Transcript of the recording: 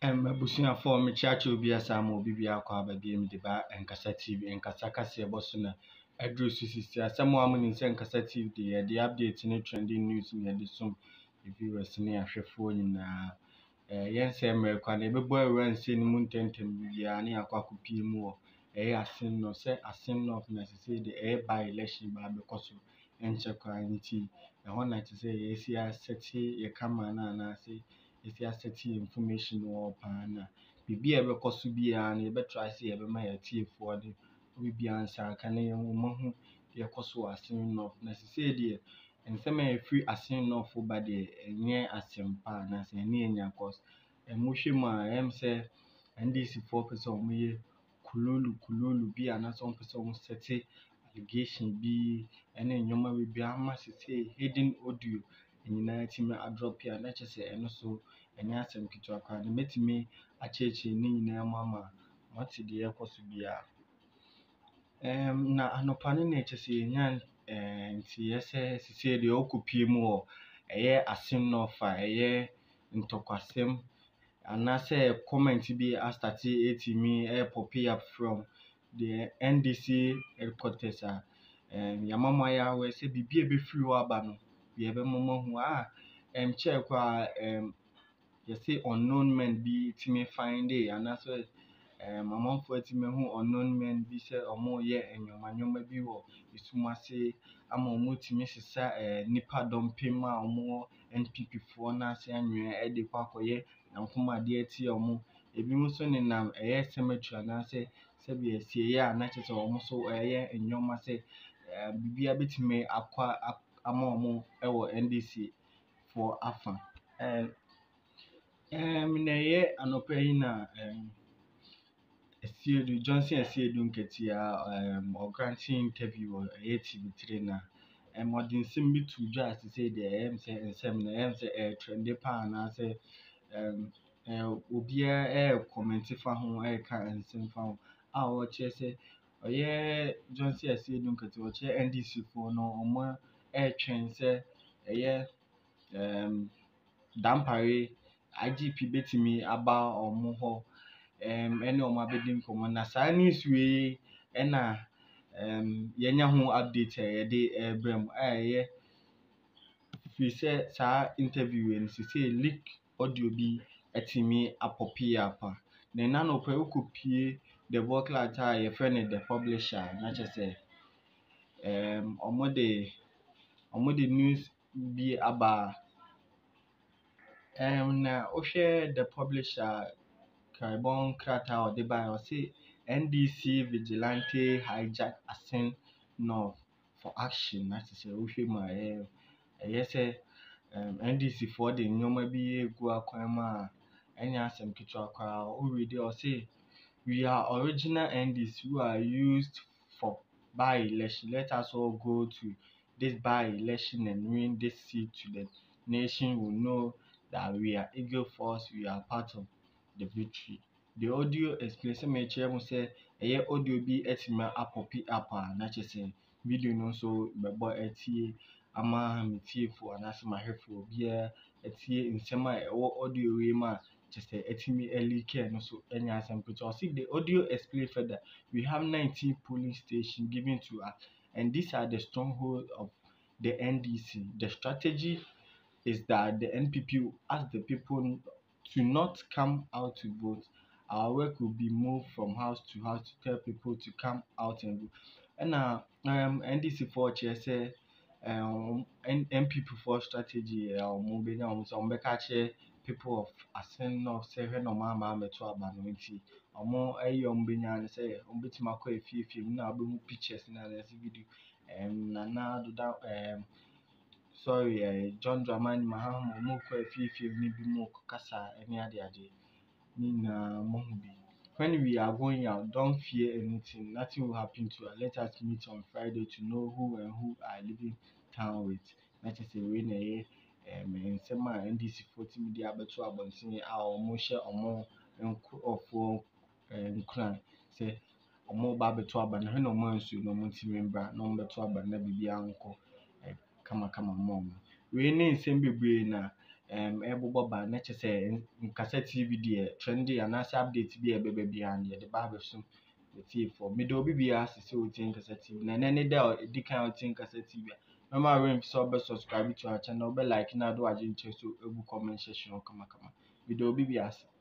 Abusua for me chacho obi asamo obi bia kwa ba bia me de ba enkasa TV enkasa kase eboso na adru sisi asamo amuni se enkasa TV de update ne trending news ne de som viewers ne ahwefo nyina yense America na ebebo awanse ne mu ntentem bia ne akwa kopie mu wo Assin North se Assin North na se de by election ba be koso enche kwa nti ho na te se yesi aseti ye kama na se esi aseti information wo pa na bibi e be koso bia na e be try se e be ma ya tiefo de obi bia ansa ka na ye mo hu ye koso Assin North na se de ensema e free Assin North ba de enye asempa na se ne enya cause mo hwema se NDC 4% mo ye kululu bi ana so mpese mo seti allegation bi ene nyoma we bia ama se hidden audio nyina ti me drop ya na chese eno so enya asem kitwa kwa na metimi acheche ni nyina mama mati de yakoso bia na anopane na chese nya nti yese sisi de okopie mu o Assin North ntokwasem and say comment be started etimi pop up from the NDC headquarters yamama ya we say bibie be free wa ba no be be momo hu check kwa you say unknown men be timi find it and so mamamfo etimi hu unknown men bi say omo ye enyoma bi wo isumase ama omo timi sesa nipa dompem a omo NPP fo na se anwe de kwa koye nankoma de ati omo ebi mu so nenam cemetery na se bi esie ya na chese omo so enyoma se bibia betime akwa ama omo ewo NDC for afa na anopa yi na Esiedu Johnson Esiedu nketia granting interview TV3 na modern sim bi to dwa say de nsem na trend pa na say obia comment fa ho ka nsem fa ho o che say oye Johnson Esiedu nketia o che NDC fo no omo twen say dampare IGP betimi aba omo ho ene omo abedi nkomo na sa news we na yenya ho update de brem fi say sa interview en say leak audio bi etimi apopi apa na no pe ukopie the vocal atta ye friend the publisher na che say omo de news bi aba na ohwe the publisher Carbon Krata or Dubai or say NDC vigilante Hijacks Assin North for action. That is a Ushima. Yes, NDC for the Nyoma be Guaquama. Any asem kitwa already or say we are original NDC who are used for by election. Let us all go to this by election and win this seat to the nation will know that we are eager force, we are part of the victory. The audio explains me say audio bi etima apopi apa na chese video no so bebo etie ama mitie fo anase mahefo bia etie nsema audio we ma chese etimi elike no so enya asem picture. See the audio explain further we have 19 polling stations given to us and these are the stronghold of the NDC. The strategy is that the NPP ask the people to not come out to vote. Our work will be moved from house to house to tell people to come out and vote. And NDC for chair say NPP for strategy moving on so catch people of Assin North say no mama me to abanoti omo mbenya say ombetima kwa efie na abu pictures na video na do that sorry John Dramani Mahama mo kwa efie ni bi mo kasa any ade nina mohubi. When we are going out, don't fear anything. Nothing will happen to us. Let us meet on Friday to know who and who are leaving town with. That is a winner. And some NDC 40 media better about seeing our motion or more and clan. Say or more baby to abandon no more so no member, no better abandon be uncle. Kama mom. We need same be na ɛbobɔ ban na kyerɛ sɛ nkasa TV deɛ trendy anaasɛ update bi a ɛbɛba biara no yɛde ba abɛsom wɔtiefoɔ. Meda obi biara ase sɛ ɔtie nkasa TV na ɛnɛ ne da a ɛdi kan a ɔtie nkasa TV a mɛma arrange sɛ ɔbɛ subscribe to our channel, ɔbɛ like na ade wagye nkyerɛ so ɛgu comment section kamakama. Meda obi biara ase.